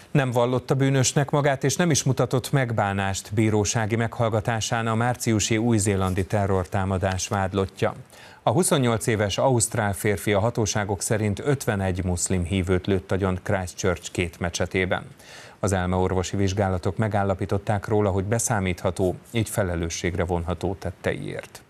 Nem vallotta bűnösnek magát, és nem is mutatott megbánást bírósági meghallgatásán a márciusi új-zélandi terrortámadás vádlottja. A 28 éves ausztrál férfi a hatóságok szerint 51 muszlim hívőt lőtt agyon Christchurch 2 mecsetében. Az elmeorvosi vizsgálatok megállapították róla, hogy beszámítható, így felelősségre vonható tetteiért.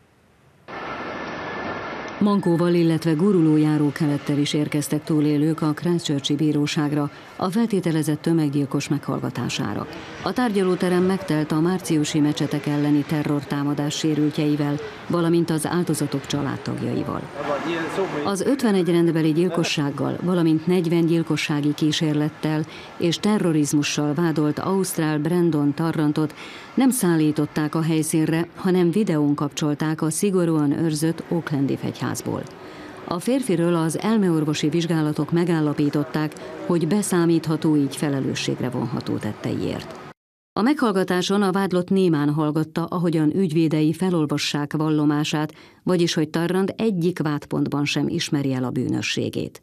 Mankóval, illetve gurulójárókelettel is érkeztek túlélők a Christchurchi bíróságra a feltételezett tömeggyilkos meghallgatására. A tárgyalóterem megtelt a márciusi mecsetek elleni terrortámadás sérültjeivel, valamint az áldozatok családtagjaival. Az 51 rendbeli gyilkossággal, valamint 40 gyilkossági kísérlettel és terrorizmussal vádolt ausztrál Brandon Tarrantot nem szállították a helyszínre, hanem videón kapcsolták a szigorúan őrzött Aucklandi fegyházból. A férfiről az elmeorvosi vizsgálatok megállapították, hogy beszámítható, így felelősségre vonható tetteiért. A meghallgatáson a vádlott némán hallgatta, ahogyan ügyvédei felolvassák vallomását, vagyis hogy Tarrant egyik vádpontban sem ismeri el a bűnösségét.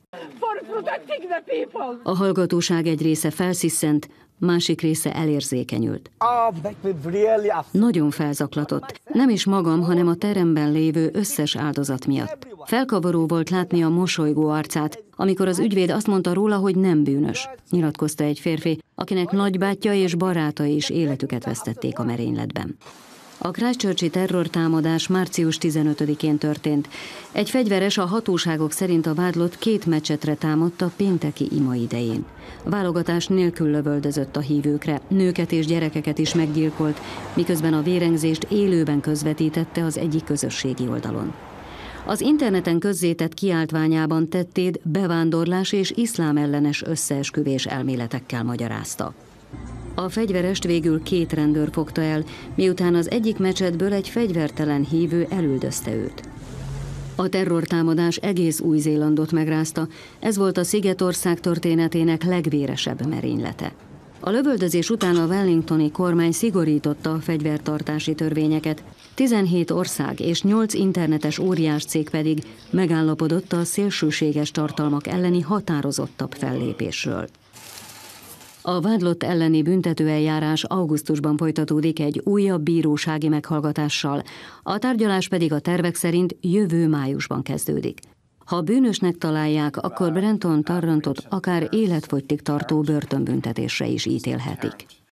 A hallgatóság egy része felsziszent, másik része elérzékenyült. Nagyon felzaklatott. Nem is magam, hanem a teremben lévő összes áldozat miatt. Felkavaró volt látni a mosolygó arcát, amikor az ügyvéd azt mondta róla, hogy nem bűnös, nyilatkozta egy férfi, akinek nagybátyja és barátai is életüket vesztették a merényletben. A Christchurchi terrortámadás március 15-én történt. Egy fegyveres a hatóságok szerint a vádlott 2 mecsetre támadt a pénteki ima idején. Válogatás nélkül lövöldözött a hívőkre, nőket és gyerekeket is meggyilkolt, miközben a vérengzést élőben közvetítette az egyik közösségi oldalon. Az interneten közzétett kiáltványában tettét bevándorlás és iszlám ellenes összeesküvés elméletekkel magyarázta. A fegyverest végül 2 rendőr fogta el, miután az egyik mecsetből egy fegyvertelen hívő elüldözte őt. A terrortámadás egész Új-Zélandot megrázta, ez volt a szigetország történetének legvéresebb merénylete. A lövöldözés után a wellingtoni kormány szigorította a fegyvertartási törvényeket, 17 ország és 8 internetes óriáscég pedig megállapodott a szélsőséges tartalmak elleni határozottabb fellépésről. A vádlott elleni büntetőeljárás augusztusban folytatódik egy újabb bírósági meghallgatással, a tárgyalás pedig a tervek szerint jövő májusban kezdődik. Ha bűnösnek találják, akkor Brandon Tarrantot akár életfogytig tartó börtönbüntetésre is ítélhetik.